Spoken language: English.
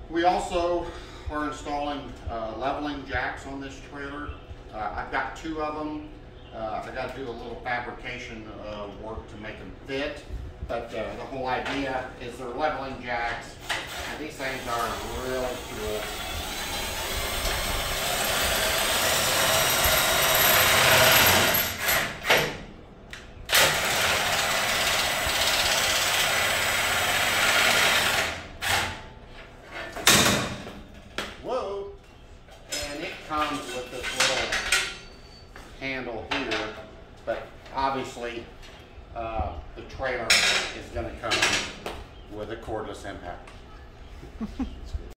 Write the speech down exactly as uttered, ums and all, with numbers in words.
We also are installing uh, leveling jacks on this trailer. Uh, I've got two of them. Uh, I got to do a little fabrication uh, work to make them fit, but uh, the whole idea is they're leveling jacks, and these things are real cool. Whoa! And it comes with this little handle here, but obviously uh, the trailer is going to come with a cordless impact.